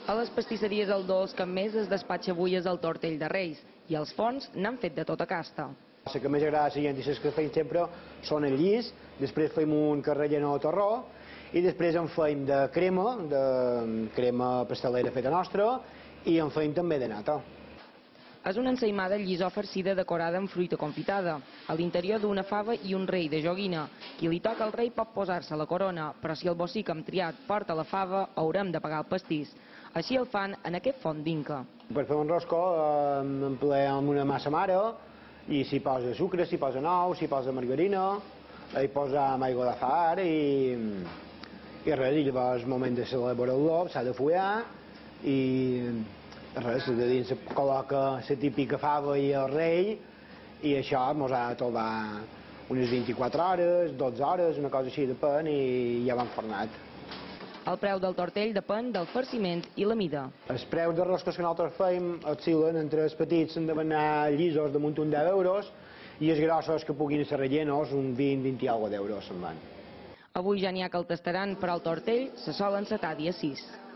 A les pastisseries El Dolç que més es despatxa avui és el tortell de Reis i els forns n'han fet de tota casta. La que més agrada a la gent i les que feim sempre són el llis, després feim un carrelleno de torró i després en feim de crema pastelera feta nostra i en feim també de nata. És una ensaïmada llisó farcida decorada amb fruita confitada. A l'interior d'una fava i un rei de joguina. Qui li toca al rei pot posar-se la corona, però si el bocí que hem triat porta la fava haurem de pagar el pastís. Així el fan en aquest font d'Inca. Per fer un rosco empleem amb una massa mare i s'hi posa sucre, s'hi posa nou, s'hi posa margarina, hi posam aigua de far i res, i llavors és moment de celebrar-lo, s'ha de follar i res, de dins se col·loca la típica fava i el rei i això mos ha de tovar unes 24 hores, 12 hores, una cosa així depèn i ja va enfornat. El preu del tortell depèn del farciment i la mida. Els preus de roscos que nosaltres feim oscil·len entre els petits, han de anar llisos damunt un 10 euros i els grossos que puguin ser rellenos un 20 i alguna d'euros se'n van. Avui ja n'hi ha que el tastaran, però el tortell se sol encetar dia 6.